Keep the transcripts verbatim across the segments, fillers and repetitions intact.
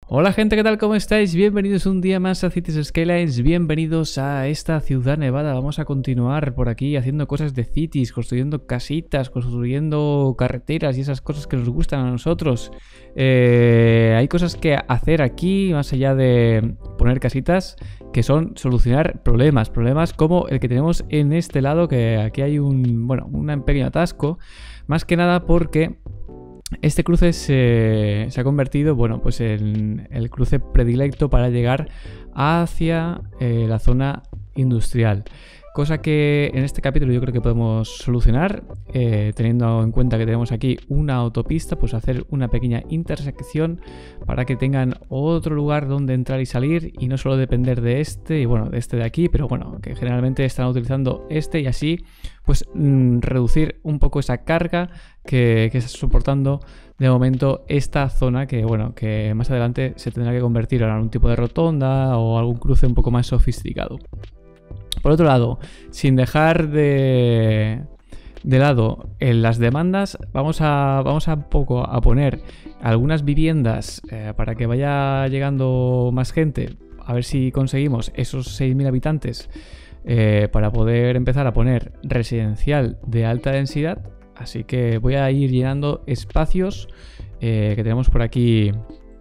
Hola gente, ¿qué tal? ¿Cómo estáis? Bienvenidos un día más a Cities Skylines, bienvenidos a esta ciudad nevada. Vamos a continuar por aquí haciendo cosas de cities, construyendo casitas, construyendo carreteras y esas cosas que nos gustan a nosotros. Eh, hay cosas que hacer aquí, más allá de poner casitas, que son solucionar problemas. Problemas como el que tenemos en este lado, que aquí hay un, bueno, un pequeño atasco, más que nada porque este cruce se, se ha convertido, bueno, pues en el cruce predilecto para llegar hacia eh, la zona industrial. Cosa que en este capítulo yo creo que podemos solucionar, eh, teniendo en cuenta que tenemos aquí una autopista, pues hacer una pequeña intersección para que tengan otro lugar donde entrar y salir y no solo depender de este y bueno, de este de aquí, pero bueno, que generalmente están utilizando este y así pues mmm, reducir un poco esa carga que, que está soportando de momento esta zona, que bueno, que más adelante se tendrá que convertir en algún tipo de rotonda o algún cruce un poco más sofisticado. Por otro lado, sin dejar de, de lado en las demandas, vamos a, vamos a poco a poner algunas viviendas eh, para que vaya llegando más gente, a ver si conseguimos esos seis mil habitantes eh, para poder empezar a poner residencial de alta densidad. Así que voy a ir llenando espacios eh, que tenemos por aquí,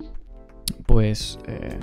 pues Eh,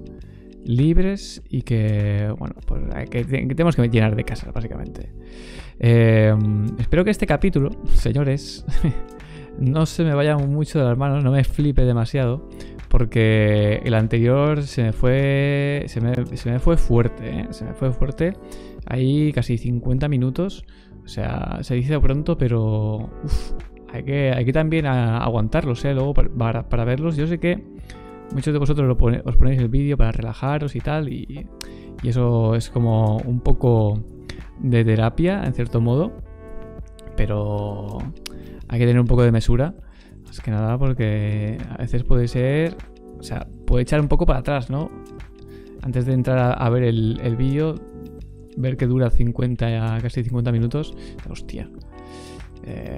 libres y que, bueno, pues que, que tenemos que llenar de casas, básicamente. Eh, espero que este capítulo, señores, no se me vaya mucho de las manos, no me flipe demasiado, porque el anterior se me fue, se me, se me fue fuerte, ¿eh? Se me fue fuerte. Hay casi cincuenta minutos, o sea, se dice pronto, pero uf, hay que, hay que también a, aguantarlos, ¿eh? Luego para, para verlos. Yo sé que muchos de vosotros lo pone, os ponéis el vídeo para relajaros y tal, y, y eso es como un poco de terapia, en cierto modo, pero hay que tener un poco de mesura, más que nada porque a veces puede ser, o sea, puede echar un poco para atrás, ¿no? Antes de entrar a, a ver el, el vídeo, ver que dura cincuenta, casi cincuenta minutos, hostia. Eh...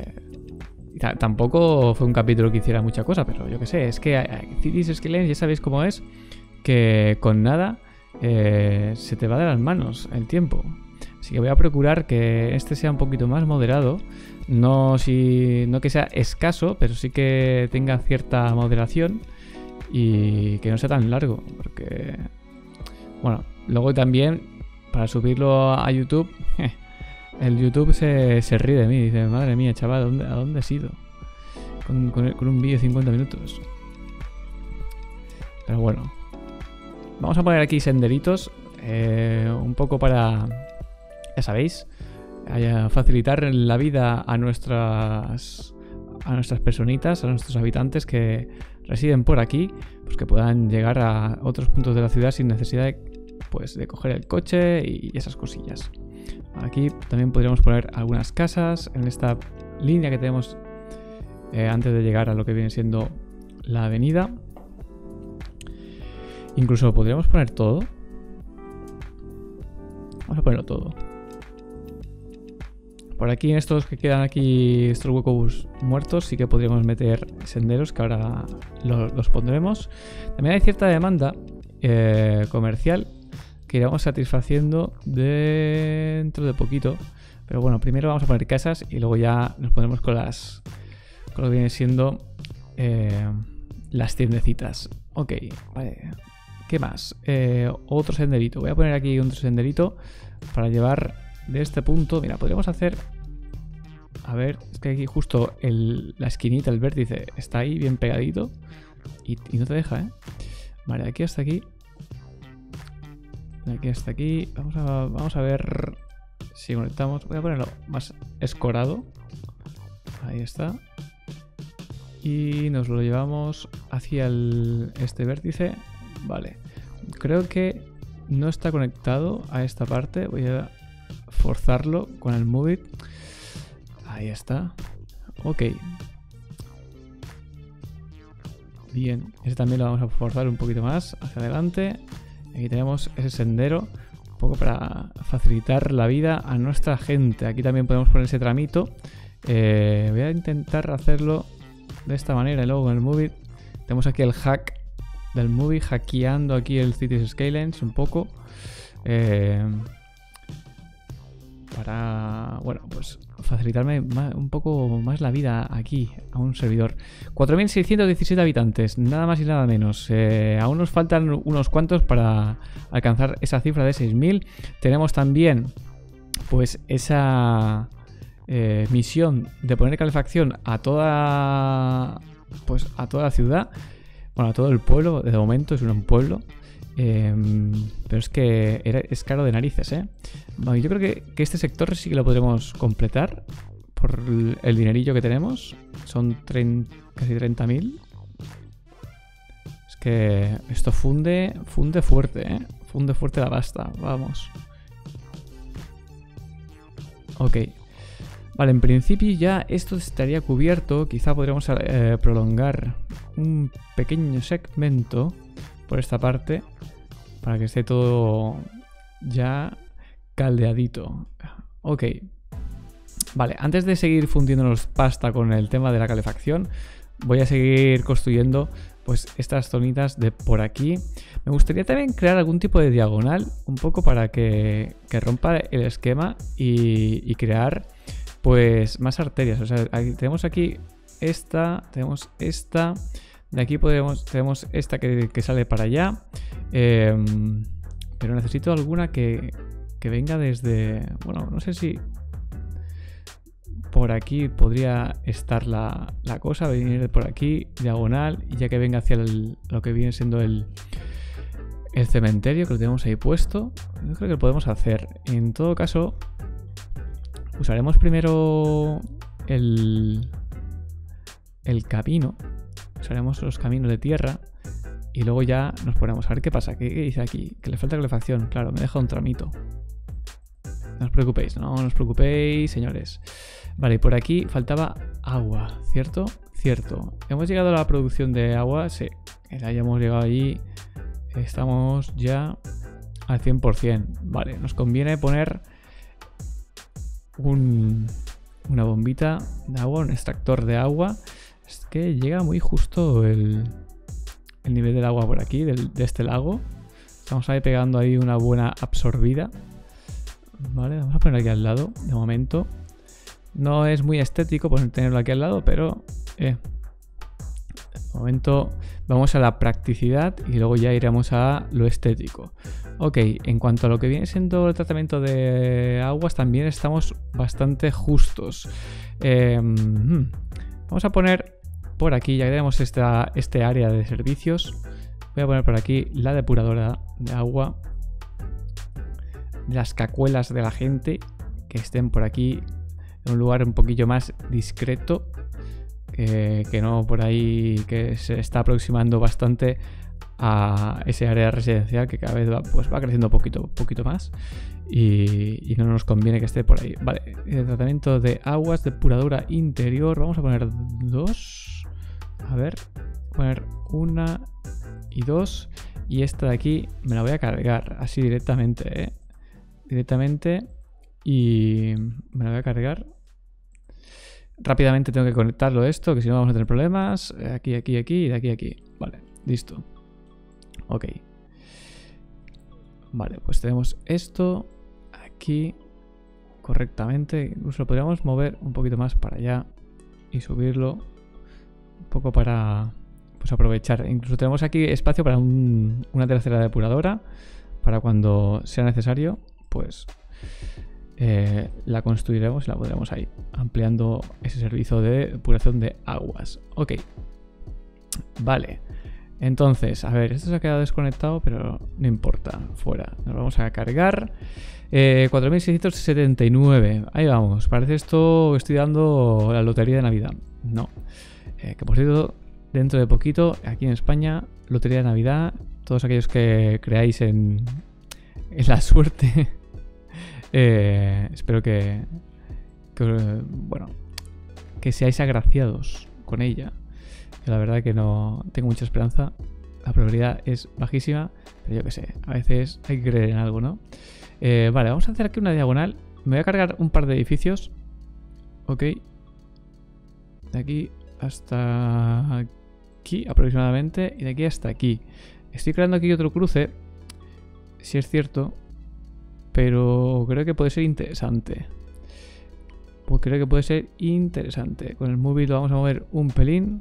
Tampoco fue un capítulo que hiciera mucha cosa, pero yo qué sé, es que Cities Skylines ya sabéis cómo es, que con nada eh, se te va de las manos el tiempo. Así que voy a procurar que este sea un poquito más moderado, no, si, no que sea escaso, pero sí que tenga cierta moderación y que no sea tan largo, porque, bueno, luego también para subirlo a YouTube... El YouTube se, se ríe de mí, dice, madre mía, chaval, ¿a dónde, a dónde has ido? Con, con, con un vídeo de cincuenta minutos. Pero bueno. Vamos a poner aquí senderitos. Eh, un poco para, ya sabéis, a facilitar la vida a nuestras, a nuestras personitas, a nuestros habitantes que residen por aquí, pues que puedan llegar a otros puntos de la ciudad sin necesidad de, pues, de coger el coche y esas cosillas. Aquí también podríamos poner algunas casas en esta línea que tenemos eh, antes de llegar a lo que viene siendo la avenida. Incluso podríamos poner todo. Vamos a ponerlo todo. Por aquí en estos que quedan aquí, estos huecos muertos, sí que podríamos meter senderos que ahora los, los pondremos. También hay cierta demanda eh, comercial que iremos satisfaciendo dentro de poquito. Pero bueno, primero vamos a poner casas y luego ya nos ponemos con las con lo que viene siendo eh, las tiendecitas. Ok, vale. ¿Qué más? Eh, otro senderito. Voy a poner aquí otro senderito para llevar de este punto. Mira, podríamos hacer... A ver, es que aquí justo el, la esquinita, el vértice, está ahí bien pegadito y, y no te deja, ¿eh? Vale, de aquí hasta aquí. De aquí hasta aquí. Vamos a, vamos a ver si conectamos. Voy a ponerlo más escorado. Ahí está. Y nos lo llevamos hacia el, este vértice. Vale. Creo que no está conectado a esta parte. Voy a forzarlo con el Move It. Ahí está. Ok. Bien. Ese también lo vamos a forzar un poquito más hacia adelante. Aquí tenemos ese sendero, un poco para facilitar la vida a nuestra gente. Aquí también podemos poner ese tramito. Eh, voy a intentar hacerlo de esta manera y luego con el Move It tenemos aquí el hack del movie, hackeando aquí el Cities Skylines un poco. Eh, para, bueno, pues facilitarme más, un poco más la vida aquí a un servidor. cuatro mil seiscientos diecisiete habitantes, nada más y nada menos. Eh, aún nos faltan unos cuantos para alcanzar esa cifra de seis mil. Tenemos también, pues, esa eh, misión de poner calefacción a toda, pues, a toda la ciudad. Bueno, a todo el pueblo, de momento es un pueblo. Eh, pero es que era, es caro de narices, ¿eh? Bueno, yo creo que, que este sector sí que lo podremos completar por el, el dinerillo que tenemos. Son treinta, casi treinta mil. Es que esto funde, funde fuerte, ¿eh? Funde fuerte la pasta, vamos. Ok. Vale, en principio ya esto estaría cubierto. Quizá podríamos eh, prolongar un pequeño segmento por esta parte para que esté todo ya caldeadito. Ok. Vale, antes de seguir fundiéndonos pasta con el tema de la calefacción, voy a seguir construyendo pues estas zonitas de por aquí. Me gustaría también crear algún tipo de diagonal, un poco para que, que rompa el esquema y, y crear pues más arterias. O sea, aquí, tenemos aquí esta, tenemos esta. De aquí podemos, tenemos esta que, que sale para allá. Eh, pero necesito alguna que, que venga desde... Bueno, no sé si por aquí podría estar la, la cosa. Venir por aquí, diagonal. Y ya que venga hacia el, lo que viene siendo el, el cementerio, que lo tenemos ahí puesto. Yo creo que lo podemos hacer. En todo caso, usaremos primero el, el camino. Usaremos los caminos de tierra y luego ya nos ponemos a ver qué pasa. ¿Qué, qué dice aquí? Que le falta calefacción. Claro, me deja un tramito. No os preocupéis, no, no os preocupéis, señores. Vale, y por aquí faltaba agua, ¿cierto? Cierto. ¿Hemos llegado a la producción de agua? Sí, ya hemos llegado allí. Estamos ya al cien por cien. Vale, nos conviene poner un, una bombita de agua, un extractor de agua. Es que llega muy justo el, el nivel del agua por aquí, del, de este lago. Estamos ahí pegando ahí una buena absorbida. Vale, vamos a poner aquí al lado, de momento. No es muy estético poder tenerlo aquí al lado, pero... Eh, de momento vamos a la practicidad y luego ya iremos a lo estético. Ok, en cuanto a lo que viene siendo el tratamiento de aguas, también estamos bastante justos. Eh, vamos a poner... Por aquí ya tenemos esta, este área de servicios. Voy a poner por aquí la depuradora de agua. Las cacuelas de la gente que estén por aquí en un lugar un poquillo más discreto. Que, que no por ahí que se está aproximando bastante a ese área residencial que cada vez va, pues va creciendo poquito, poquito más. Y, y no nos conviene que esté por ahí. Vale, el tratamiento de aguas, depuradora interior. Vamos a poner dos. A ver, poner una y dos. Y esta de aquí me la voy a cargar así directamente, ¿eh? Directamente. Y me la voy a cargar. Rápidamente tengo que conectarlo esto, que si no vamos a tener problemas. Aquí, aquí, aquí y de aquí a aquí. Vale, listo. Ok. Vale, pues tenemos esto aquí correctamente. Incluso lo podríamos mover un poquito más para allá y subirlo un poco para pues aprovechar. Incluso tenemos aquí espacio para un, una tercera depuradora para cuando sea necesario, pues eh, la construiremos y la pondremos ahí, ampliando ese servicio de depuración de aguas. Ok. Vale. Entonces, a ver, esto se ha quedado desconectado, pero no importa, fuera. Nos vamos a cargar. Eh, cuatro mil seiscientos setenta y nueve. Ahí vamos. Parece esto estoy dando la lotería de Navidad. No. Eh, que por cierto, dentro de poquito, aquí en España, lotería de Navidad. Todos aquellos que creáis en, en la suerte. eh, espero que, que, bueno, que seáis agraciados con ella. La verdad que no tengo mucha esperanza. La probabilidad es bajísima, pero yo qué sé, a veces hay que creer en algo, ¿no? Eh, vale, vamos a hacer aquí una diagonal. Me voy a cargar un par de edificios. Ok. De aquí hasta aquí aproximadamente. Y de aquí hasta aquí. Estoy creando aquí otro cruce, si es cierto, pero creo que puede ser interesante. Pues creo que puede ser interesante. Con el movie lo vamos a mover un pelín.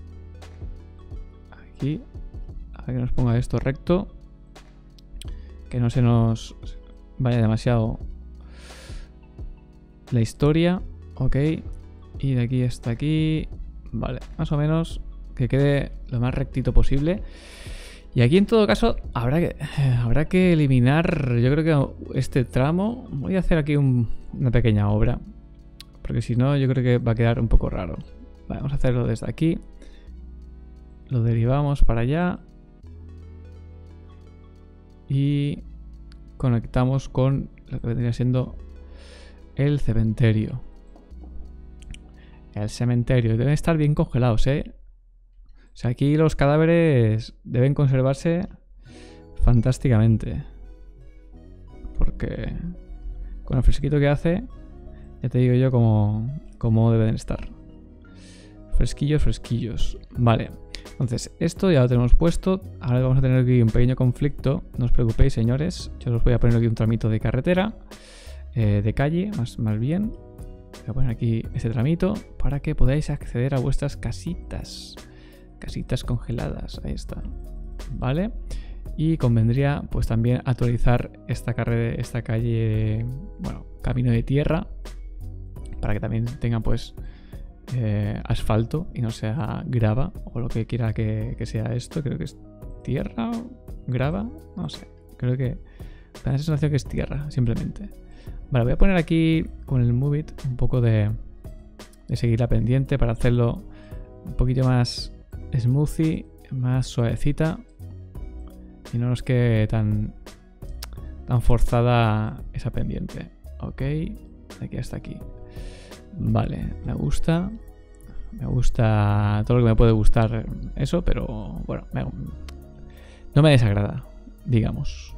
Aquí. A ver que nos ponga esto recto. Que no se nos vaya demasiado la historia. Ok. Y de aquí hasta aquí. Vale, más o menos que quede lo más rectito posible. Y aquí en todo caso habrá que, habrá que eliminar, yo creo que este tramo. Voy a hacer aquí un, una pequeña obra, porque si no yo creo que va a quedar un poco raro. Vale, vamos a hacerlo desde aquí. Lo derivamos para allá. Y conectamos con lo que vendría siendo el cementerio. El cementerio. Deben estar bien congelados, ¿eh? O sea, aquí los cadáveres deben conservarse fantásticamente. Porque con el fresquito que hace, ya te digo yo cómo, cómo deben estar. Fresquillos, fresquillos. Vale. Entonces, esto ya lo tenemos puesto. Ahora vamos a tener aquí un pequeño conflicto. No os preocupéis, señores. Yo os voy a poner aquí un tramito de carretera. Eh, de calle, más, más bien. Voy a poner aquí este tramito para que podáis acceder a vuestras casitas. Casitas congeladas. Ahí está. Vale. Y convendría pues también actualizar esta, carre esta calle, bueno, camino de tierra, para que también tengan pues eh, asfalto y no sea grava o lo que quiera que, que sea esto. Creo que es tierra o grava, no sé. Creo que me da la sensación que es tierra, simplemente. Vale, voy a poner aquí con el Move It un poco de, de seguir la pendiente para hacerlo un poquito más smoothie, más suavecita y no nos quede tan, tan forzada esa pendiente. Ok, de aquí hasta aquí. Vale, me gusta. Me gusta todo lo que me puede gustar eso, pero bueno, me, no me desagrada, digamos.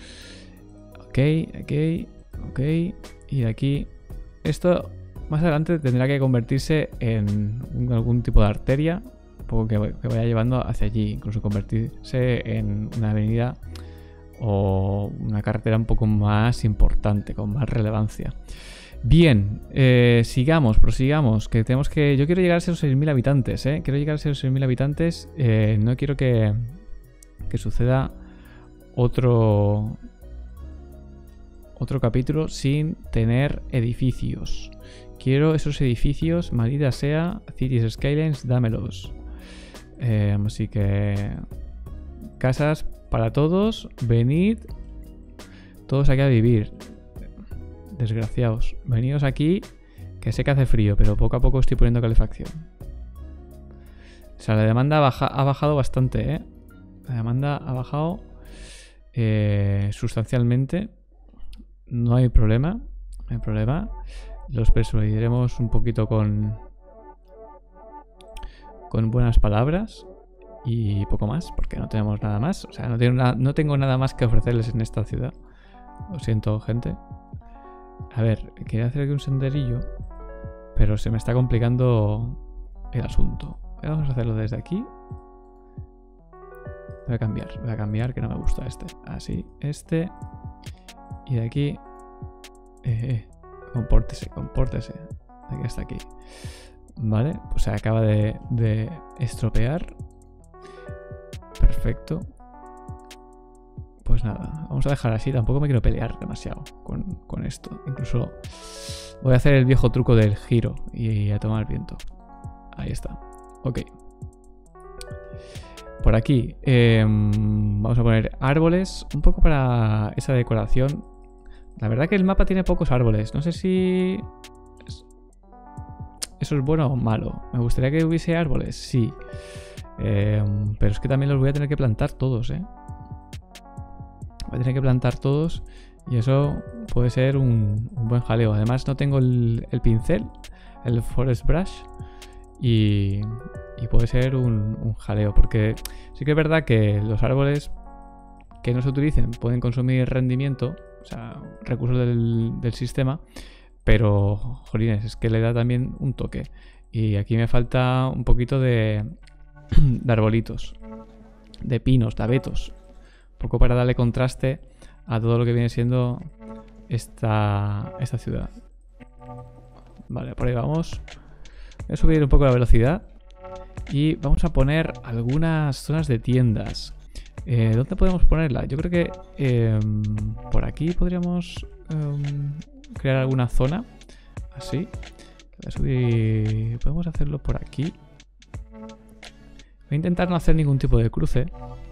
Ok, ok, ok. Y de aquí, esto más adelante tendrá que convertirse en un, algún tipo de arteria, un poco que, que vaya llevando hacia allí, incluso convertirse en una avenida o una carretera un poco más importante, con más relevancia. Bien, eh, sigamos, prosigamos, que tenemos que... Yo quiero llegar a esos seis mil habitantes, ¿eh? Quiero llegar a esos seis mil habitantes, eh, no quiero que, que suceda otro... otro capítulo sin tener edificios. Quiero esos edificios, maldita sea, Cities Skylines, dámelos. Eh, así que... Casas para todos, venid todos aquí a vivir. Desgraciados. Venidos aquí, que sé que hace frío, pero poco a poco estoy poniendo calefacción. O sea, la demanda baja, ha bajado bastante, ¿eh? La demanda ha bajado eh, sustancialmente. No hay problema. No hay problema. Los persuadiremos un poquito con... con buenas palabras. Y poco más, porque no tenemos nada más. O sea, no tengo, na no tengo nada más que ofrecerles en esta ciudad. Lo siento, gente. A ver, quería hacer aquí un senderillo, pero se me está complicando el asunto. Vamos a hacerlo desde aquí. Voy a cambiar, voy a cambiar, que no me gusta este. Así, este. Y de aquí... Eh, eh, compórtese, compórtese. De aquí hasta aquí. Vale, pues se acaba de, de estropear. Perfecto. Pues nada, vamos a dejar así. Tampoco me quiero pelear demasiado con, con esto. Incluso voy a hacer el viejo truco del giro y a tomar viento. Ahí está. Ok. Por aquí eh, vamos a poner árboles. Un poco para esa decoración. La verdad que el mapa tiene pocos árboles. No sé si eso es bueno o malo. Me gustaría que hubiese árboles, sí. Eh, pero es que también los voy a tener que plantar todos, ¿eh? Voy a tener que plantar todos y eso puede ser un, un buen jaleo. Además no tengo el, el pincel, el Forest Brush, y, y puede ser un, un jaleo, porque sí que es verdad que los árboles que no se utilicen pueden consumir rendimiento, o sea, recursos del, del sistema, pero, jolines, es que le da también un toque. Y aquí me falta un poquito de, de arbolitos. de pinos, de abetos. Un poco para darle contraste a todo lo que viene siendo esta, esta ciudad. Vale, por ahí vamos. Voy a subir un poco la velocidad. Y vamos a poner algunas zonas de tiendas. Eh, ¿Dónde podemos ponerla? Yo creo que eh, por aquí podríamos eh, crear alguna zona. Así. Voy a subir... Podemos hacerlo por aquí. Voy a intentar no hacer ningún tipo de cruce.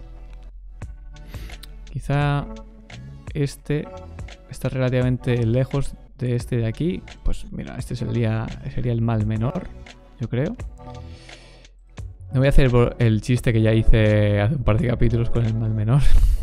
Quizá este está relativamente lejos de este de aquí. Pues mira, este sería, sería el mal menor, yo creo. No voy a hacer el chiste que ya hice hace un par de capítulos con el mal menor.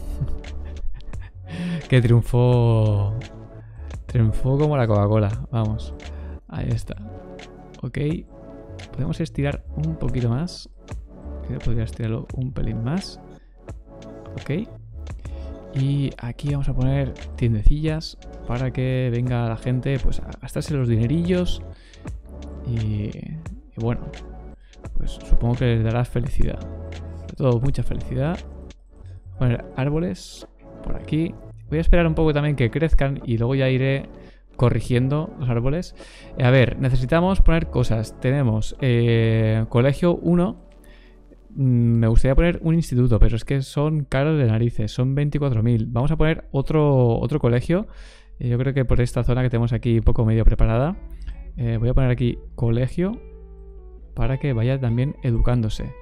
Que triunfó... Triunfó como la Coca-Cola. Vamos. Ahí está. Ok. Podemos estirar un poquito más. Creo que podría estirarlo un pelín más. Ok. Y aquí vamos a poner tiendecillas para que venga la gente pues a gastarse los dinerillos. Y, y bueno, pues supongo que les dará felicidad. Sobre todo mucha felicidad. Poner árboles por aquí. Voy a esperar un poco también que crezcan y luego ya iré corrigiendo los árboles. Eh, a ver, necesitamos poner cosas. Tenemos eh, colegio uno. Me gustaría poner un instituto, pero es que son caros de narices. Son veinticuatro mil. Vamos a poner otro, otro colegio. Eh, yo creo que por esta zona que tenemos aquí un poco medio preparada. Eh, voy a poner aquí colegio para que vaya también educándose.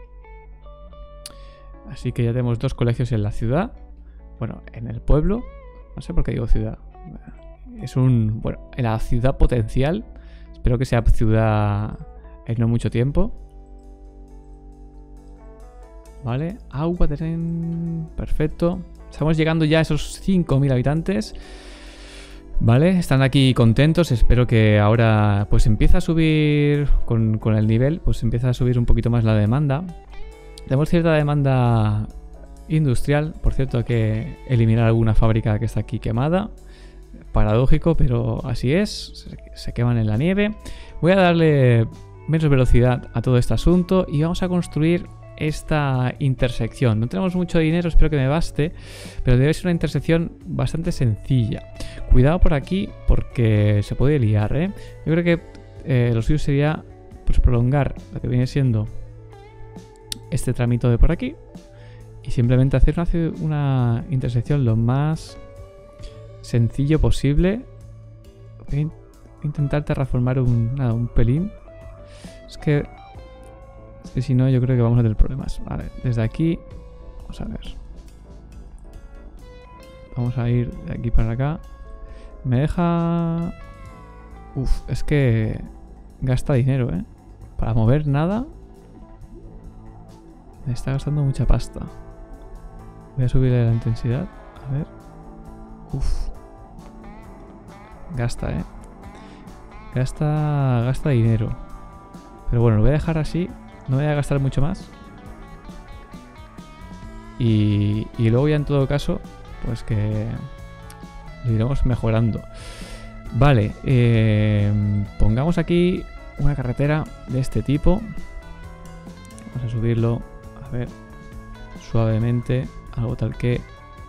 Así que ya tenemos dos colegios en la ciudad. Bueno, en el pueblo. No sé por qué digo ciudad. Es un... Bueno, en la ciudad potencial. Espero que sea ciudad en no mucho tiempo. Vale, agua, tren... Perfecto. Estamos llegando ya a esos cinco mil habitantes. Vale, están aquí contentos. Espero que ahora pues empieza a subir con, con el nivel. Pues empieza a subir un poquito más la demanda. Tenemos cierta demanda industrial. Por cierto, hay que eliminar alguna fábrica que está aquí quemada. Paradójico, pero así es. Se, se queman en la nieve. Voy a darle menos velocidad a todo este asunto. Y vamos a construir esta intersección. No tenemos mucho dinero, espero que me baste, pero debe ser una intersección bastante sencilla. Cuidado por aquí porque se puede liar, ¿eh? Yo creo que eh, lo suyo sería pues prolongar lo que viene siendo este tramito de por aquí y simplemente hacer una, una intersección lo más sencillo posible. Voy a intentar terraformar un, nada, un pelín. Es que Es que si no, yo creo que vamos a tener problemas. Vale, desde aquí, vamos a ver. Vamos a ir de aquí para acá. Me deja... Uf, es que gasta dinero, ¿eh? Para mover nada. Me está gastando mucha pasta. Voy a subirle la intensidad. A ver. Uf. Gasta, ¿eh? Gasta, gasta dinero. Pero bueno, lo voy a dejar así. No voy a gastar mucho más. Y, y luego ya en todo caso, pues que lo iremos mejorando. Vale, eh, pongamos aquí una carretera de este tipo. Vamos a subirlo, a ver, suavemente, algo tal que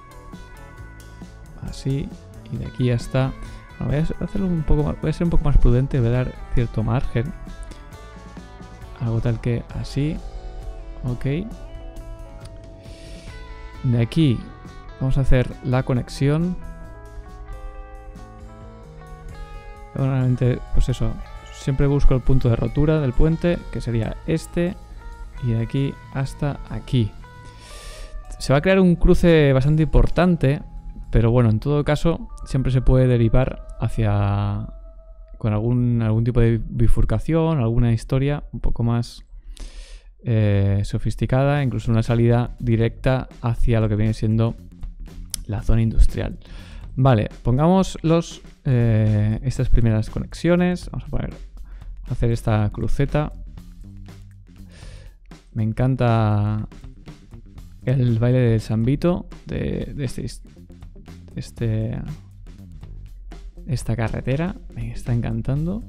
así. Y de aquí hasta... Bueno, voy a hacerlo un poco más, voy a ser un poco más prudente, voy a dar cierto margen. Algo tal que así. Ok. De aquí vamos a hacer la conexión. Normalmente, pues eso. Siempre busco el punto de rotura del puente, que sería este. Y de aquí hasta aquí. Se va a crear un cruce bastante importante. Pero bueno, en todo caso, siempre se puede derivar hacia... con algún, algún tipo de bifurcación, alguna historia un poco más eh, sofisticada, incluso una salida directa hacia lo que viene siendo la zona industrial. Vale, pongamos los, eh, estas primeras conexiones. Vamos a poner, a hacer esta cruceta. Me encanta el baile del Sambito de, de este, este esta carretera. Me está encantando.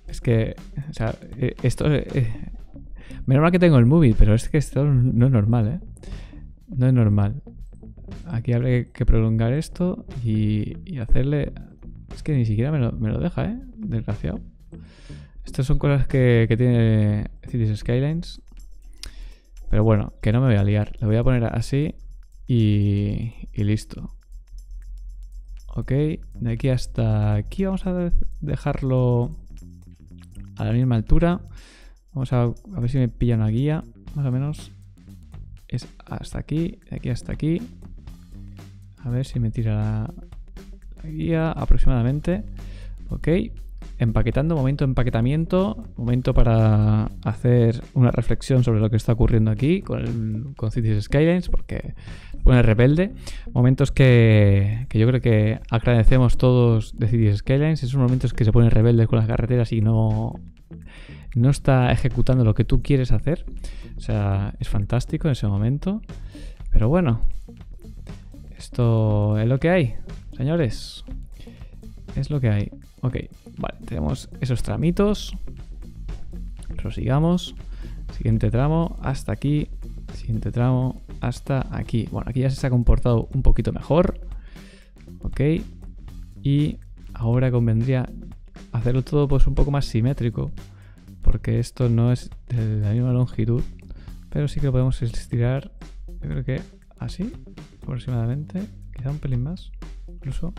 Es que, o sea, esto... Eh, menos mal que tengo el movie, pero es que esto no es normal, ¿eh? No es normal. Aquí habría que prolongar esto y, y hacerle... Es que ni siquiera me lo, me lo deja, ¿eh? Desgraciado. Estas son cosas que, que tiene Cities Skylines. Pero bueno, que no me voy a liar. Lo voy a poner así y, y listo. Ok, de aquí hasta aquí vamos a dejarlo a la misma altura. Vamos a, a ver si me pilla una guía. Más o menos es hasta aquí, de aquí hasta aquí. A ver si me tira la, la guía aproximadamente. Ok, empaquetando, momento de empaquetamiento. Momento para hacer una reflexión sobre lo que está ocurriendo aquí con, el, con Cities Skylines, porque pone rebelde. Momentos que, que yo creo que agradecemos todos de Cities Skylines. Esos momentos que se ponen rebeldes con las carreteras y no, no está ejecutando lo que tú quieres hacer. O sea, es fantástico en ese momento. Pero bueno, esto es lo que hay, señores. Es lo que hay. Ok, vale, tenemos esos tramitos. Prosigamos. Siguiente tramo, hasta aquí. Siguiente tramo, hasta aquí. Bueno, aquí ya se ha comportado un poquito mejor. Ok. Y ahora convendría hacerlo todo pues un poco más simétrico, porque esto no es de la misma longitud, pero sí que podemos estirar, yo creo que así, aproximadamente. Quizá un pelín más, incluso.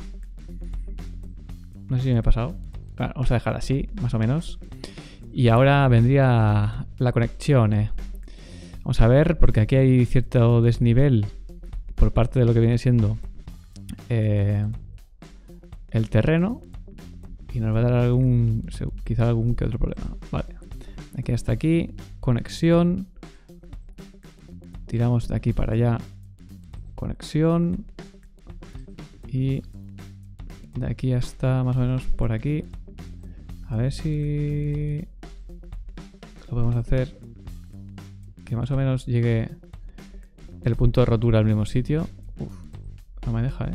No sé si me he pasado. Claro, vamos a dejar así, más o menos. Y ahora vendría la conexión, eh. Vamos a ver, porque aquí hay cierto desnivel por parte de lo que viene siendo eh, el terreno. Y nos va a dar algún, quizá algún que otro problema. Vale. Aquí hasta aquí, conexión. Tiramos de aquí para allá, conexión. Y de aquí hasta más o menos por aquí. A ver si lo podemos hacer que más o menos llegue el punto de rotura al mismo sitio. Uf, no me deja, ¿eh?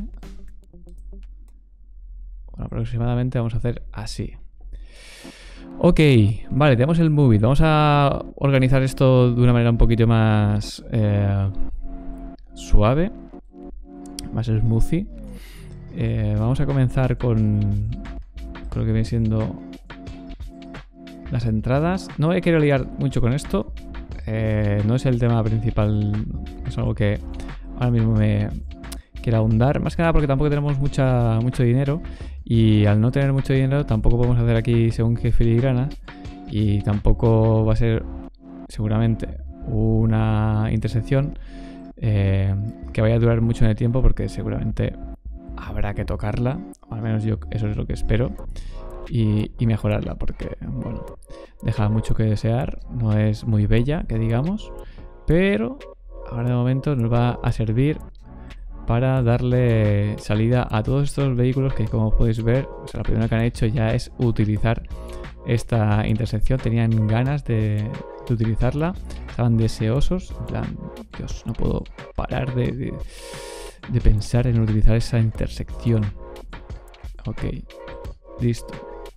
Bueno, aproximadamente vamos a hacer así. Ok, vale, tenemos el movie. Vamos a organizar esto de una manera un poquito más eh, suave, más smoothie. Eh, vamos a comenzar con, con lo que viene siendo las entradas. No me quiero liar mucho con esto. Eh, no es el tema principal. Es algo que ahora mismo me quiero ahondar. Más que nada porque tampoco tenemos mucha, mucho dinero. Y al no tener mucho dinero tampoco podemos hacer aquí según qué filigranas. Y tampoco va a ser seguramente una intersección eh, que vaya a durar mucho en el tiempo, porque seguramente habrá que tocarla, o al menos yo eso es lo que espero, y, y mejorarla, porque bueno, deja mucho que desear, no es muy bella que digamos, pero ahora de momento nos va a servir para darle salida a todos estos vehículos que, como podéis ver, o sea, la primera que han hecho ya es utilizar esta intersección. Tenían ganas de, de utilizarla, estaban deseosos, en plan, Dios, no puedo parar de, de, de pensar en utilizar esa intersección. Ok, listo.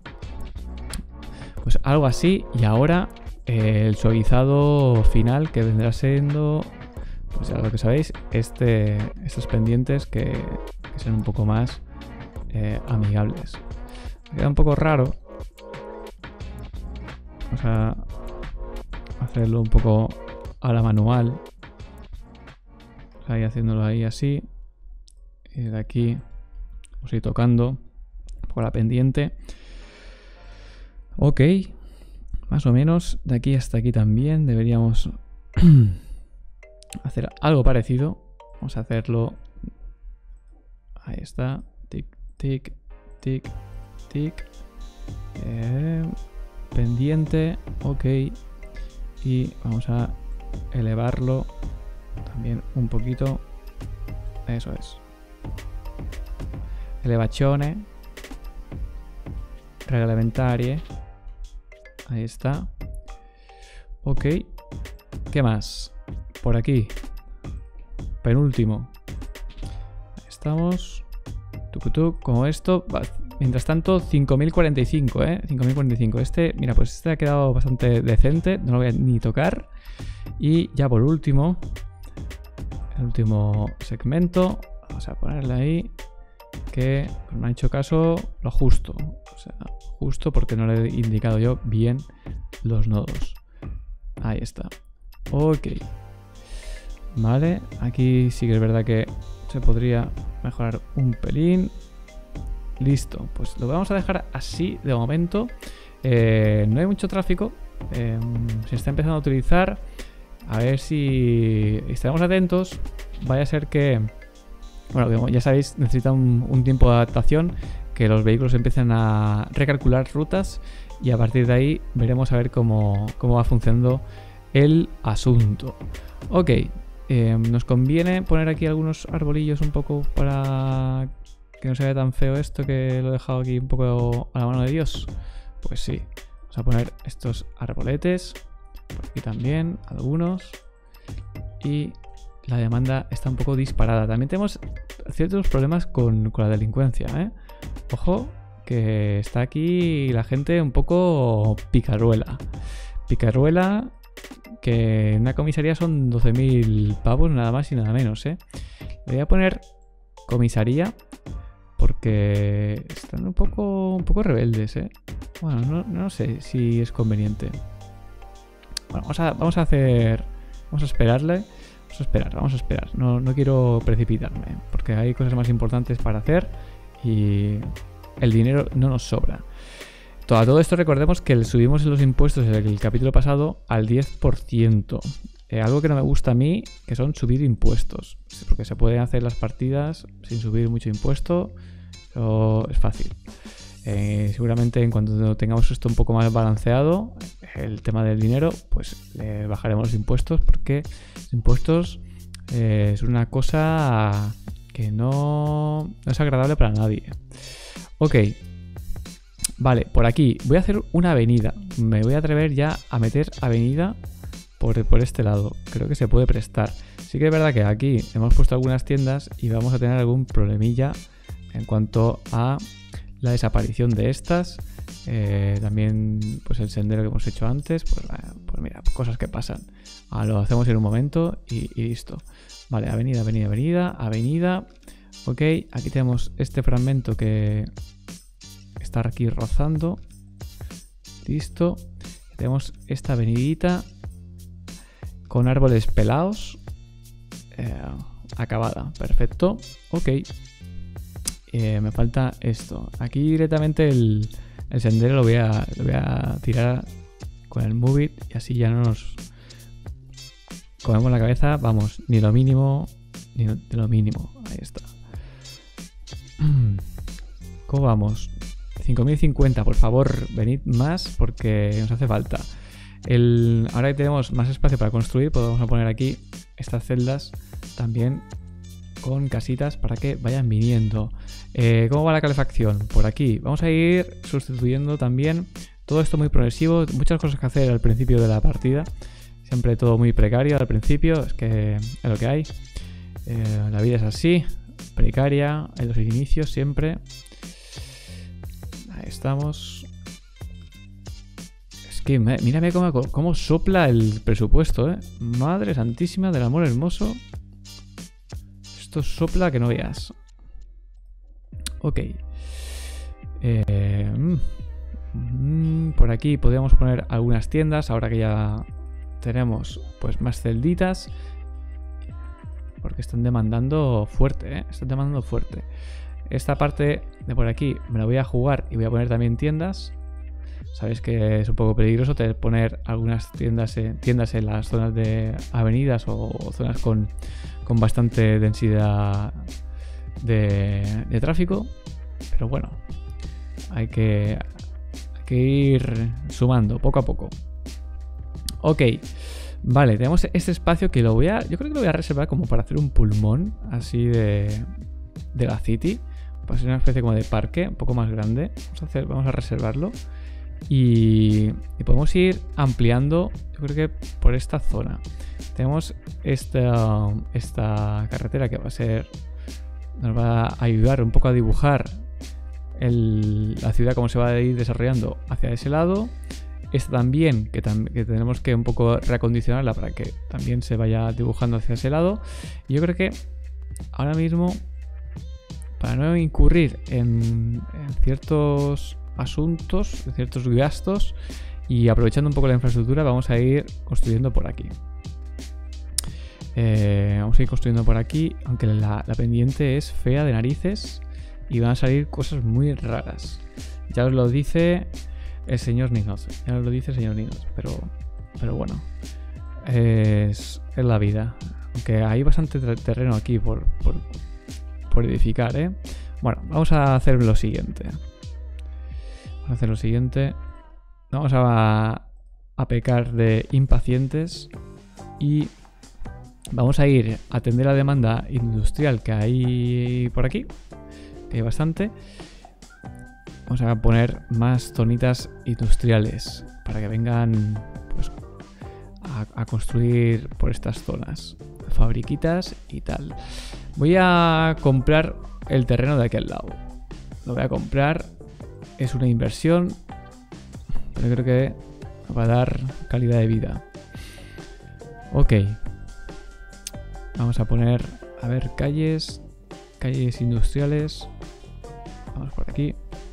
Pues algo así, y ahora eh, el suavizado final, que vendrá siendo, pues ya lo que sabéis, este, estos pendientes que, que son un poco más eh, amigables. Me queda un poco raro. Vamos a hacerlo un poco a la manual. Ahí haciéndolo ahí así. Y de aquí vamos a ir tocando por la pendiente. Ok. Más o menos. De aquí hasta aquí también deberíamos hacer algo parecido. Vamos a hacerlo. Ahí está. Tic, tic, tic, tic. Eh, pendiente. Ok. Y vamos a elevarlo también un poquito. Eso es. Elevazione. Reglamentarie. Ahí está. Ok. ¿Qué más? Por aquí. Penúltimo. Ahí estamos. Tuk tuk. Como esto. Mientras tanto, cinco mil cuarenta y cinco, ¿eh? cinco mil cuarenta y cinco. Este, mira, pues este ha quedado bastante decente. No lo voy a ni tocar. Y ya por último, el último segmento. Vamos a ponerle ahí. Que me ha hecho caso lo justo. O sea, justo porque no le he indicado yo bien los nodos. Ahí está. Ok. Vale, aquí sí que es verdad que se podría mejorar un pelín. Listo, pues lo vamos a dejar así de momento. Eh, no hay mucho tráfico. Eh, se está empezando a utilizar. A ver si estaremos atentos. Vaya a ser que... Bueno, ya sabéis, necesita un, un tiempo de adaptación, que los vehículos empiecen a recalcular rutas y a partir de ahí veremos a ver cómo, cómo va funcionando el asunto. Ok, eh, nos conviene poner aquí algunos arbolillos un poco para que no se vea tan feo esto, que lo he dejado aquí un poco a la mano de Dios. Pues sí, vamos a poner estos arboletes, por aquí también, algunos, y... la demanda está un poco disparada. También tenemos ciertos problemas con, con la delincuencia, ¿eh? Ojo, que está aquí la gente un poco picaruela. Picaruela, que en una comisaría son doce mil pavos, nada más y nada menos, ¿eh? Le voy a poner comisaría porque están un poco, un poco rebeldes, ¿eh? Bueno, no, no sé si es conveniente. Bueno, vamos a, vamos a hacer... Vamos a esperarle. Vamos a esperar, vamos a esperar. No, no quiero precipitarme, porque hay cosas más importantes para hacer y el dinero no nos sobra. Todo, todo esto recordemos que subimos los impuestos en el capítulo pasado al diez por ciento. Eh, algo que no me gusta a mí, que son subir impuestos. Porque se pueden hacer las partidas sin subir mucho impuesto. Pero es fácil. Eh, seguramente en cuanto tengamos esto un poco más balanceado, el tema del dinero, pues le bajaremos los impuestos, porque los impuestos eh, es una cosa que no, no es agradable para nadie. Ok, vale, por aquí voy a hacer una avenida. Me voy a atrever ya a meter avenida por, por este lado. Creo que se puede prestar. Sí que es verdad que aquí hemos puesto algunas tiendas y vamos a tener algún problemilla en cuanto a la desaparición de estas. Eh, también pues el sendero que hemos hecho antes, pues, pues mira, cosas que pasan. Ah, lo hacemos en un momento y, y listo. Vale, avenida, avenida, avenida, avenida. Ok, aquí tenemos este fragmento que está aquí rozando. Listo. Tenemos esta avenidita con árboles pelados. Eh, acabada, perfecto. Ok. Eh, me falta esto. Aquí directamente el, el sendero lo voy, a, lo voy a tirar con el Move It y así ya no nos comemos la cabeza. Vamos, ni lo mínimo ni de lo mínimo. Ahí está. ¿Cómo vamos? cinco mil cincuenta, por favor, venid más porque nos hace falta. El, ahora que tenemos más espacio para construir, podemos poner aquí estas celdas también con casitas para que vayan viniendo. Eh, ¿Cómo va la calefacción? Por aquí. Vamos a ir sustituyendo también. Todo esto muy progresivo. Muchas cosas que hacer al principio de la partida. Siempre todo muy precario al principio. Es que es lo que hay. Eh, la vida es así. Precaria. En los inicios siempre. Ahí estamos. Es que mírame cómo, cómo sopla el presupuesto, ¿eh? Madre santísima del amor hermoso. Esto sopla que no veas. Ok. Eh, mm, por aquí podríamos poner algunas tiendas. Ahora que ya tenemos pues más celditas. Porque están demandando fuerte, ¿eh? Están demandando fuerte. Esta parte de por aquí me la voy a jugar y voy a poner también tiendas. Sabéis que es un poco peligroso poner algunas tiendas en, tiendas en las zonas de avenidas o, o zonas con, con bastante densidad de, de tráfico. Pero bueno, hay que, hay que ir sumando poco a poco. Ok, vale, tenemos este espacio que lo voy a... Yo creo que lo voy a reservar como para hacer un pulmón así de, de la City. Para ser una especie como de parque, un poco más grande. Vamos a, hacer, vamos a reservarlo. Y, y podemos ir ampliando, yo creo que por esta zona. Tenemos esta, esta carretera que va a ser... Nos va a ayudar un poco a dibujar el, la ciudad cómo se va a ir desarrollando hacia ese lado. Esta también, que, tam que tenemos que un poco reacondicionarla para que también se vaya dibujando hacia ese lado. Y yo creo que ahora mismo, para no incurrir en, en ciertos asuntos, en ciertos gastos, y aprovechando un poco la infraestructura, vamos a ir construyendo por aquí. Eh, vamos a ir construyendo por aquí, aunque la, la pendiente es fea de narices y van a salir cosas muy raras. Ya os lo dice el señor Ninos, ya os lo dice el señor Ninos, pero, pero bueno, es, es la vida. Aunque hay bastante terreno aquí por, por, por edificar, ¿eh? Bueno, vamos a hacer lo siguiente. Vamos a hacer lo siguiente. Vamos a, a pecar de impacientes y vamos a ir a atender la demanda industrial que hay por aquí, que hay bastante. Vamos a poner más zonitas industriales para que vengan, pues, a, a construir por estas zonas, fabriquitas y tal. Voy a comprar el terreno de aquel lado. Lo voy a comprar. Es una inversión, pero creo que va a dar calidad de vida. Ok. Vamos a poner, a ver, calles, calles industriales. Vamos por aquí.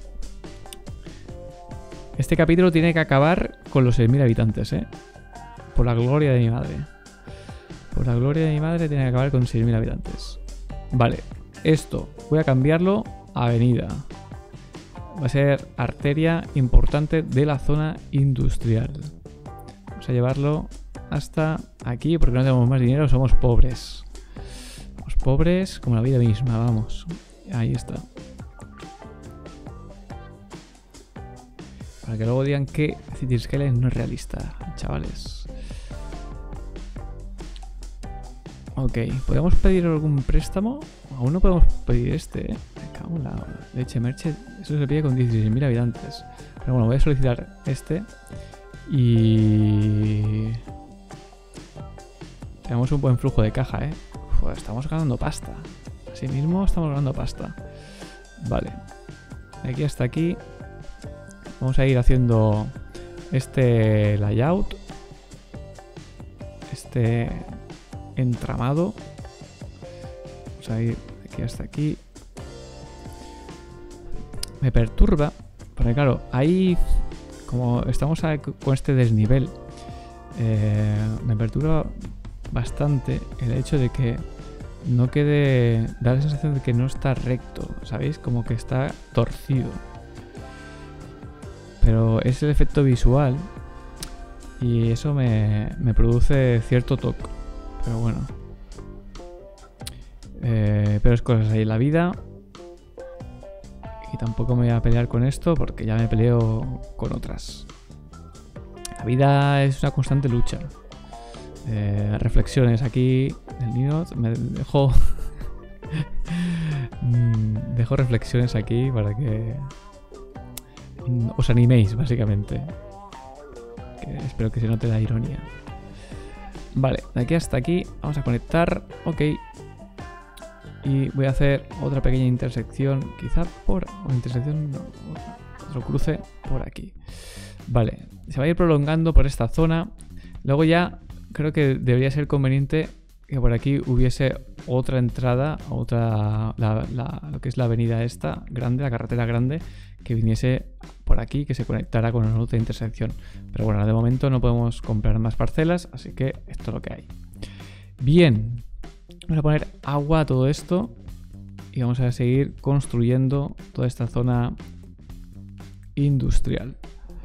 Este capítulo tiene que acabar con los seis mil habitantes, ¿eh? Por la gloria de mi madre. Por la gloria de mi madre tiene que acabar con seis mil habitantes. Vale, esto voy a cambiarlo a avenida. Va a ser arteria importante de la zona industrial. Vamos a llevarlo hasta aquí porque no tenemos más dinero, somos pobres. Somos pobres como la vida misma, vamos. Ahí está. Para que luego digan que Cities Skylines no es realista, chavales. Ok, ¿podemos pedir algún préstamo? Aún no podemos pedir este, ¿eh? Me cago en la leche merche. Eso se pide con dieciséis mil habitantes. Pero bueno, voy a solicitar este. Y... tenemos un buen flujo de caja, ¿eh? Uf, estamos ganando pasta. Así mismo estamos ganando pasta. Vale. De aquí hasta aquí. Vamos a ir haciendo este layout. Este entramado. Vamos a ir de aquí hasta aquí. Me perturba. Porque claro, ahí, como estamos con este desnivel, eh, me perturba bastante el hecho de que no quede, da la sensación de que no está recto, ¿sabéis? Como que está torcido. Pero es el efecto visual y eso me, me produce cierto toque. Pero bueno. Eh, pero es cosas ahí en la vida. Y tampoco me voy a pelear con esto porque ya me peleo con otras. La vida es una constante lucha. Eh, reflexiones aquí del Nino. Me dejo... dejo reflexiones aquí para que os animéis, básicamente. Que espero que se note la ironía. Vale, de aquí hasta aquí vamos a conectar. Ok. Y voy a hacer otra pequeña intersección. Quizá por... o intersección... no, otro cruce por aquí. Vale, se va a ir prolongando por esta zona. Luego ya creo que debería ser conveniente que por aquí hubiese otra entrada, otra, la, la, lo que es la avenida esta grande, la carretera grande, que viniese por aquí, que se conectara con una otra intersección. Pero bueno, de momento no podemos comprar más parcelas, así que esto es lo que hay. Bien, vamos a poner agua a todo esto y vamos a seguir construyendo toda esta zona industrial.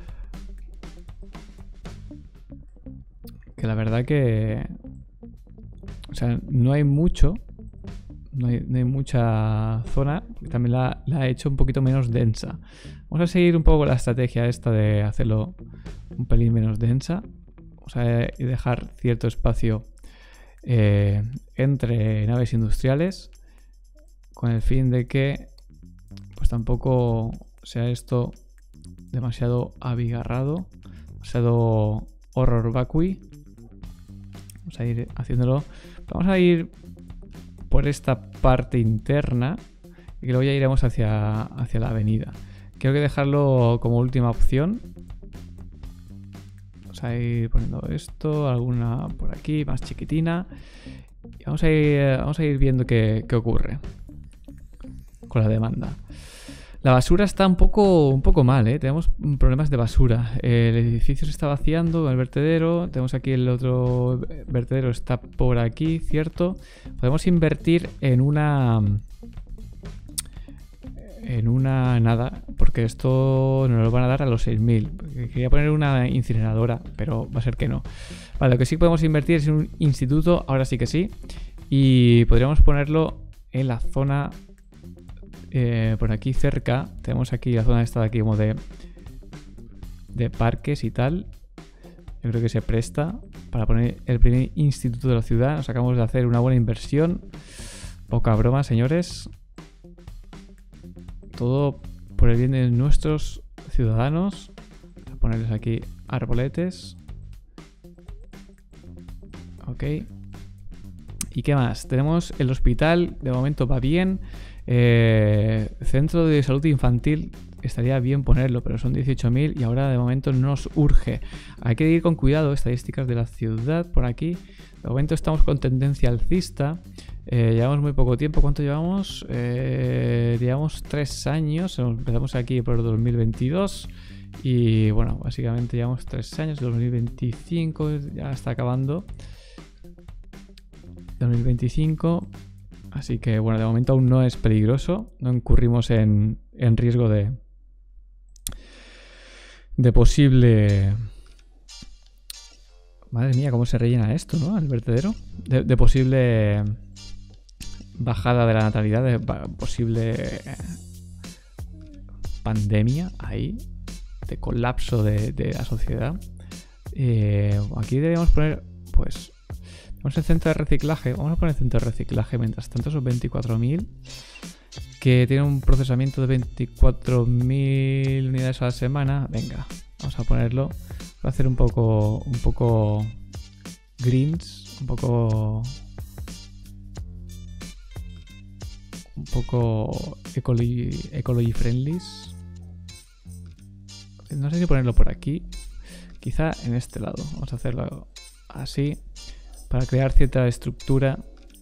Que la verdad que... o sea, no hay mucho, no hay, no hay mucha zona, también la, la he hecho un poquito menos densa. Vamos a seguir un poco la estrategia esta de hacerlo un pelín menos densa. Vamos a dejar cierto espacio eh, entre naves industriales con el fin de que pues tampoco sea esto demasiado abigarrado, demasiado horror vacui. Vamos a ir haciéndolo. Vamos a ir por esta parte interna y luego ya iremos hacia, hacia la avenida. Quiero que dejarlo como última opción. Vamos a ir poniendo esto, alguna por aquí, más chiquitina. Y vamos a ir, vamos a ir viendo qué, qué ocurre con la demanda. La basura está un poco, un poco mal, ¿eh? Tenemos problemas de basura. El edificio se está vaciando, el vertedero. Tenemos aquí el otro vertedero, está por aquí, ¿cierto? Podemos invertir en una... En una nada, porque esto nos lo van a dar a los seis mil. Quería poner una incineradora, pero va a ser que no. Vale, lo que sí podemos invertir es en un instituto, ahora sí que sí. Y podríamos ponerlo en la zona... Eh, por aquí cerca. Tenemos aquí la zona esta de aquí como de de parques y tal. Yo creo que se presta para poner el primer instituto de la ciudad. Nos acabamos de hacer una buena inversión. Poca broma, señores. Todo por el bien de nuestros ciudadanos. Voy a ponerles aquí arboletes. Ok. ¿Y qué más? Tenemos el hospital, de momento va bien. Eh, centro de salud infantil estaría bien ponerlo, pero son dieciocho mil y ahora de momento no nos urge. Hay que ir con cuidado. Estadísticas de la ciudad por aquí. De momento estamos con tendencia alcista. Eh, llevamos muy poco tiempo. ¿Cuánto llevamos? Eh, llevamos tres años. Empezamos aquí por dos mil veintidós. Y bueno, básicamente llevamos tres años. dos mil veinticinco ya está acabando. dos mil veinticinco. Así que bueno, de momento aún no es peligroso. No incurrimos en, en riesgo de, de posible... Madre mía, cómo se rellena esto, ¿no? El vertedero. De, de posible bajada de la natalidad, de posible pandemia ahí, de colapso de, de la sociedad. Eh, aquí deberíamos poner, pues... Vamos al centro de reciclaje. Vamos a poner centro de reciclaje. Mientras tanto son veinticuatro mil. Que tiene un procesamiento de veinticuatro mil unidades a la semana. Venga, vamos a ponerlo. Va a hacer un poco... Un poco... Greens. Un poco... Un poco... Ecology, ecology friendlies. No sé si ponerlo por aquí. Quizá en este lado. Vamos a hacerlo así. Para crear cierta estructura,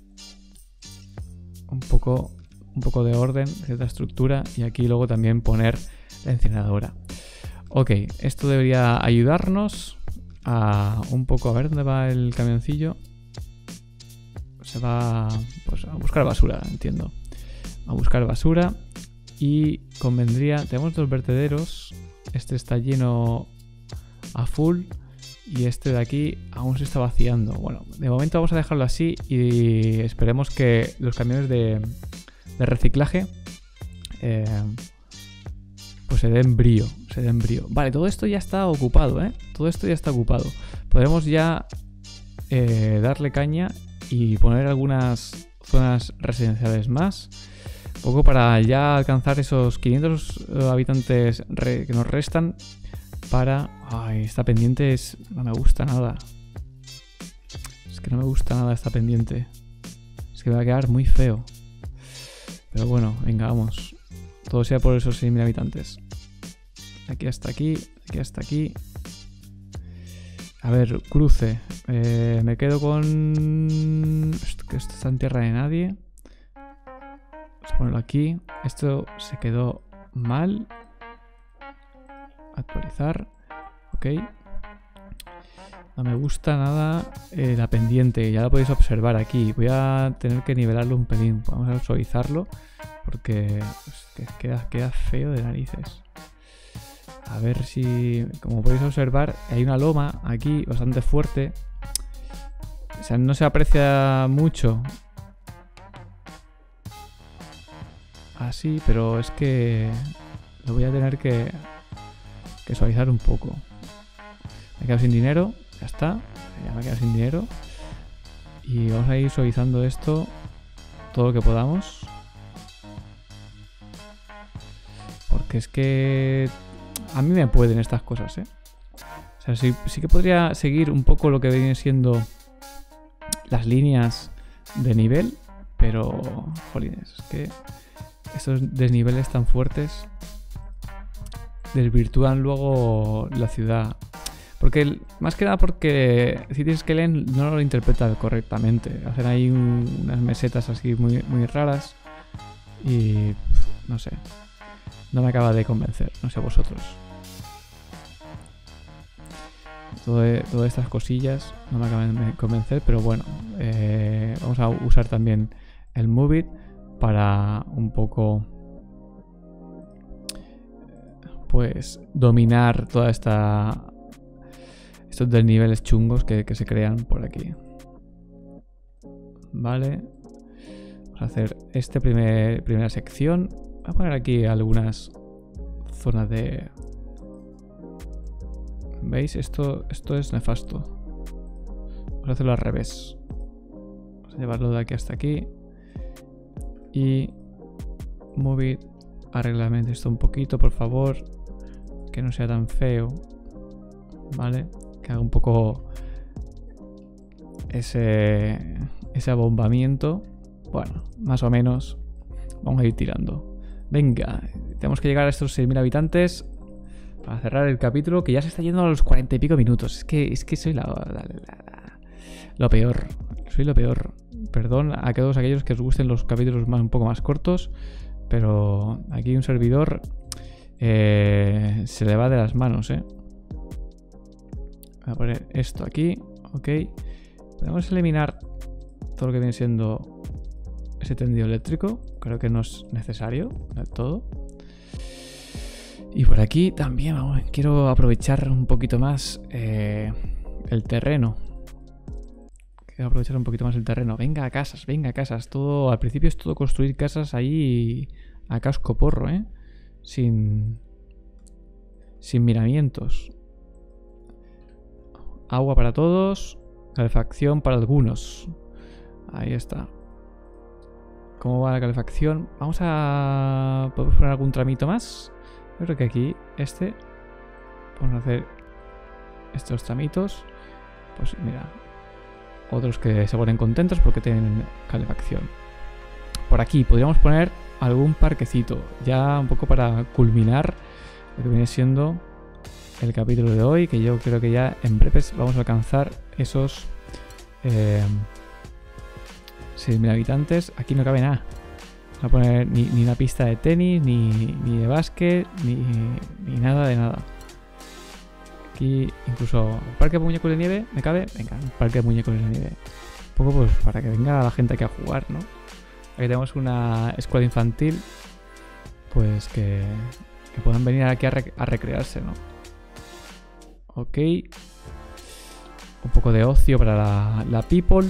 un poco, un poco de orden, cierta estructura, y aquí luego también poner la incineradora. Ok, esto debería ayudarnos a un poco... A ver dónde va el camioncillo. Se va, pues, a buscar basura, entiendo. A buscar basura y convendría... Tenemos dos vertederos. Este está lleno a full. Y este de aquí aún se está vaciando. Bueno, de momento vamos a dejarlo así y esperemos que los camiones de, de reciclaje eh, pues se den brío, se den brío. Vale, todo esto ya está ocupado, ¿eh? Todo esto ya está ocupado. Podremos ya eh, darle caña y poner algunas zonas residenciales más. Un poco para ya alcanzar esos quinientos habitantes re, que nos restan. Para... Ay, esta pendiente es... No me gusta nada. Es que no me gusta nada esta pendiente. Es que me va a quedar muy feo. Pero bueno, venga, vamos. Todo sea por esos seis mil habitantes. Aquí hasta aquí. Aquí hasta aquí. A ver, cruce. Eh, me quedo con... Esto, que esto está en tierra de nadie. Vamos a ponerlo aquí. Esto se quedó mal. Actualizar. Ok. No me gusta nada eh, la pendiente. Ya la podéis observar aquí. Voy a tener que nivelarlo un pelín. Vamos a suavizarlo. Porque pues, queda, queda feo de narices. A ver si... Como podéis observar, hay una loma aquí bastante fuerte. O sea, no se aprecia mucho así, pero es que lo voy a tener que... que suavizar un poco. Me he quedado sin dinero. Ya está. Ya me he quedado sin dinero. Y vamos a ir suavizando esto todo lo que podamos. Porque es que a mí me pueden estas cosas, ¿eh? O sea, sí, sí que podría seguir un poco lo que vienen siendo las líneas de nivel. Pero, jolines, es que estos desniveles tan fuertes desvirtúan luego la ciudad. Porque, el, más que nada porque Cities Skylines no lo interpreta correctamente. Hacen ahí un, unas mesetas así muy, muy raras. Y no sé. No me acaba de convencer. No sé vosotros. Todo, todas estas cosillas no me acaban de convencer. Pero bueno. Eh, vamos a usar también el Move It para un poco... pues dominar toda esta... estos desniveles chungos que, que se crean por aquí. Vale. Vamos a hacer esta primer, primera sección. Voy a poner aquí algunas zonas de... ¿Veis? Esto, esto es nefasto. Vamos a hacerlo al revés. Vamos a llevarlo de aquí hasta aquí. Y... Move it. Arreglamente esto un poquito, por favor. Que no sea tan feo. Vale. Que haga un poco ese, ese abombamiento. Bueno, más o menos vamos a ir tirando. Venga, tenemos que llegar a estos seis mil habitantes para cerrar el capítulo, que ya se está yendo a los cuarenta y pico minutos. Es que, es que soy la, la, la, la, lo peor. Soy lo peor. Perdón a todos aquellos que os gusten los capítulos más, un poco más cortos, pero aquí un servidor eh, se le va de las manos, eh. Voy a poner esto aquí, ok. Podemos eliminar todo lo que viene siendo ese tendido eléctrico. Creo que no es necesario del todo. Y por aquí también vamos, quiero aprovechar un poquito más eh, el terreno. Quiero aprovechar un poquito más el terreno. Venga a casas, venga a casas. Todo, al principio es todo construir casas ahí a casco porro, ¿eh? Sin, sin miramientos. Agua para todos, calefacción para algunos. Ahí está. ¿Cómo va la calefacción? Vamos a... ¿podemos poner algún tramito más? Yo creo que aquí, este... Vamos a hacer estos tramitos. Pues mira, otros que se ponen contentos porque tienen calefacción. Por aquí podríamos poner algún parquecito. Ya un poco para culminar lo que viene siendo... el capítulo de hoy, que yo creo que ya en breves vamos a alcanzar esos eh, seis mil habitantes. Aquí no cabe nada. No a poner ni, ni una pista de tenis, ni, ni de básquet, ni, ni nada de nada. Aquí incluso el parque de muñecos de nieve, ¿me cabe? Venga, un parque de muñecos de nieve. Un poco pues para que venga la gente aquí a jugar, ¿no? Aquí tenemos una escuela infantil, pues que, que puedan venir aquí a, rec a recrearse, ¿no? Ok. Un poco de ocio para la, la people.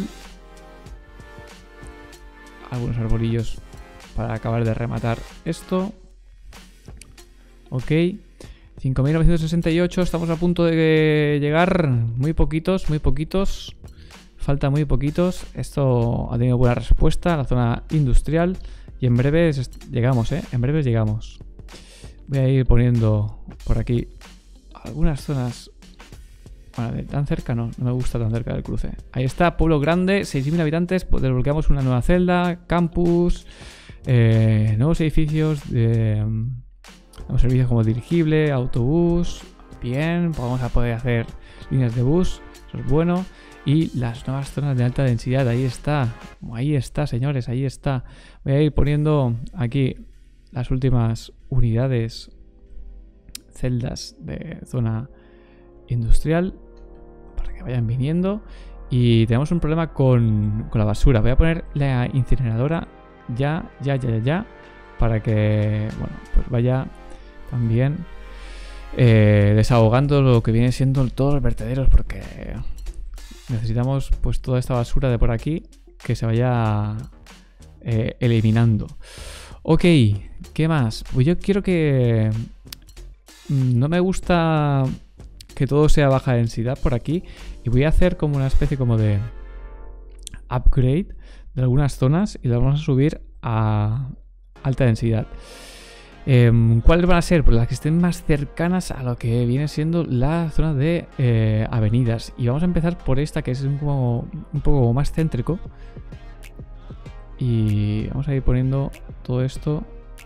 Algunos arbolillos para acabar de rematar esto. Ok. cinco mil novecientos sesenta y ocho. Estamos a punto de llegar. Muy poquitos, muy poquitos. Falta muy poquitos. Esto ha tenido buena respuesta. La zona industrial. Y en breve llegamos, ¿eh? En breve llegamos. Voy a ir poniendo por aquí algunas zonas. Bueno, de tan cerca no, no me gusta tan cerca del cruce. Ahí está, pueblo grande, seis mil habitantes. Pues desbloqueamos una nueva celda, campus, eh, nuevos edificios, de, nuevos servicios como dirigible, autobús. Bien, vamos a poder hacer líneas de bus, eso es bueno. Y las nuevas zonas de alta densidad, ahí está, ahí está, señores, ahí está. Voy a ir poniendo aquí las últimas unidades, celdas de zona industrial para que vayan viniendo. Y tenemos un problema con, con la basura. Voy a poner la incineradora ya, ya, ya, ya, ya, para que, bueno, pues vaya también eh, desahogando lo que viene siendo todos los vertederos, porque necesitamos pues toda esta basura de por aquí que se vaya eh, eliminando. Ok, ¿qué más? Pues yo quiero que... No me gusta que todo sea baja densidad por aquí. Y voy a hacer como una especie como de upgrade de algunas zonas y las vamos a subir a alta densidad. Eh, ¿Cuáles van a ser? Pues las que estén más cercanas a lo que viene siendo la zona de eh, avenidas. Y vamos a empezar por esta, que es un poco, un poco más céntrico. Y vamos a ir poniendo todo esto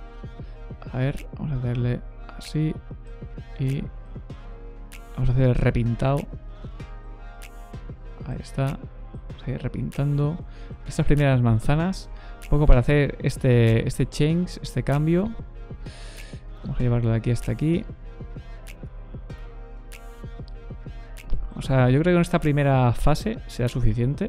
A ver, vamos a hacerle así. Y vamos a hacer el repintado. Ahí está. Vamos a ir repintando estas primeras manzanas. Un poco para hacer este, este change, este cambio. Vamos a llevarlo de aquí hasta aquí. O sea, yo creo que en esta primera fase será suficiente.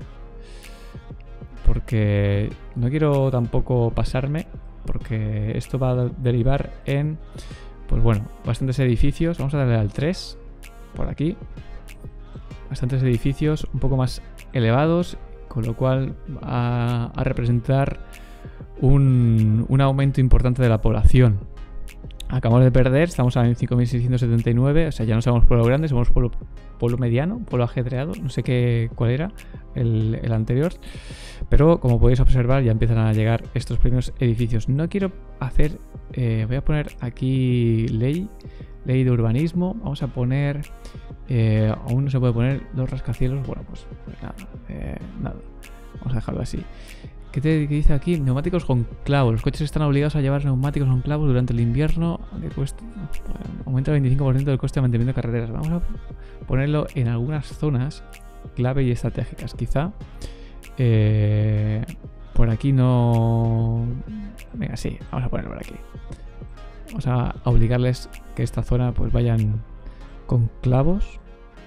Porque no quiero tampoco pasarme. Porque esto va a derivar en, pues bueno, bastantes edificios. Vamos a darle al tres. Por aquí. Bastantes edificios un poco más elevados. Con lo cual va a representar un, un aumento importante de la población. Acabamos de perder, estamos en cinco mil seiscientos setenta y nueve, o sea, ya no somos pueblo grande, somos pueblo, pueblo mediano, pueblo ajetreado, no sé qué cuál era el, el anterior. Pero como podéis observar ya empiezan a llegar estos primeros edificios. No quiero hacer, eh, voy a poner aquí ley, ley de urbanismo, vamos a poner, eh, aún no se puede poner los rascacielos, bueno pues, pues nada, eh, nada, vamos a dejarlo así. ¿Qué te qué dice aquí? Neumáticos con clavos. Los coches están obligados a llevar neumáticos con clavos durante el invierno. Que cuesta, aumenta el veinticinco por ciento del coste de mantenimiento de carreteras. Vamos a ponerlo en algunas zonas clave y estratégicas. Quizá eh, por aquí no... Venga, sí, vamos a ponerlo por aquí. Vamos a obligarles que esta zona pues vayan con clavos.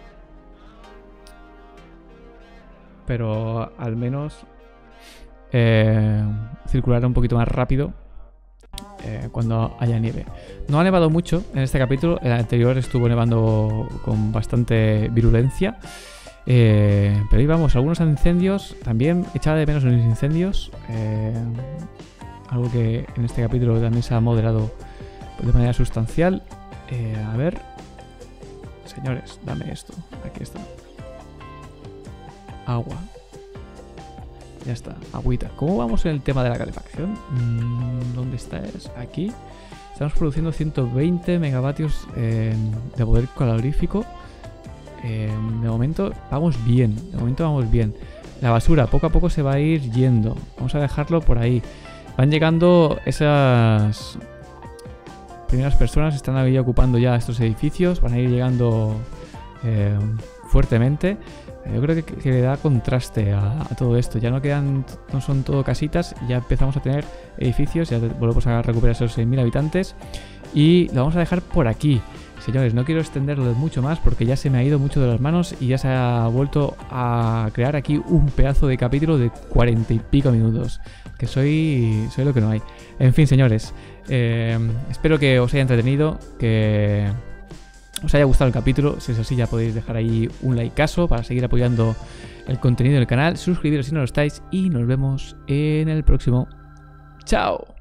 Pero al menos... Eh, circular un poquito más rápido eh, cuando haya nieve. No ha nevado mucho en este capítulo. El anterior estuvo nevando con bastante virulencia, eh, pero ahí vamos, algunos incendios. También echaba de menos los incendios, eh, algo que en este capítulo también se ha moderado de manera sustancial. eh, A ver, señores, dame esto. Aquí está. Agua. Ya está, agüita. ¿Cómo vamos en el tema de la calefacción? ¿Dónde está? Es aquí. Estamos produciendo ciento veinte megavatios eh, de poder calorífico. Eh, de momento vamos bien. De momento vamos bien. La basura poco a poco se va a ir yendo. Vamos a dejarlo por ahí. Van llegando esas primeras personas. Están ahí ocupando ya estos edificios. Van a ir llegando eh, fuertemente. Yo creo que, que le da contraste a, a todo esto. Ya no quedan, no son todo casitas. Ya empezamos a tener edificios. Ya volvemos a recuperar esos seis mil habitantes. Y lo vamos a dejar por aquí. Señores, no quiero extenderlo mucho más porque ya se me ha ido mucho de las manos. Y ya se ha vuelto a crear aquí un pedazo de capítulo de cuarenta y pico minutos. Que soy, soy lo que no hay. En fin, señores. Eh, espero que os haya entretenido. Que... os haya gustado el capítulo. Si es así, ya podéis dejar ahí un likeazo para seguir apoyando el contenido del canal. Suscribiros si no lo estáis y nos vemos en el próximo. ¡Chao!